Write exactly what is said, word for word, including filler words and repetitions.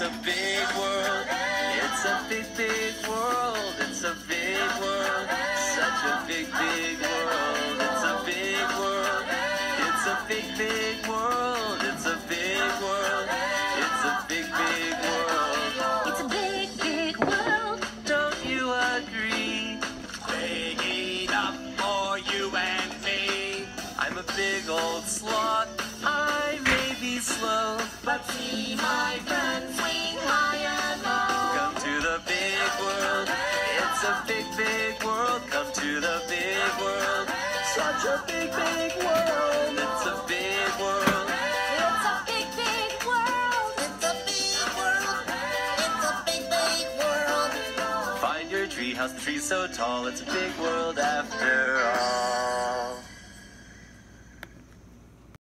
a big world. It's a big, big world. It's a big world. Such a big, big world. It's a big world. It's a big, big world. It's a big world. It's a big, big world. It's a big, big world. Don't you agree? Big enough for you and me. I'm a big old sloth. I may be slow, But see my friends swing high and low. come to the big world. It's a big, big world. Come to the big world. Such a big, big world. It's a big world. It's a big, big world. It's a big world. It's a big, big world. Find your tree house, the tree's so tall. It's a big world after all.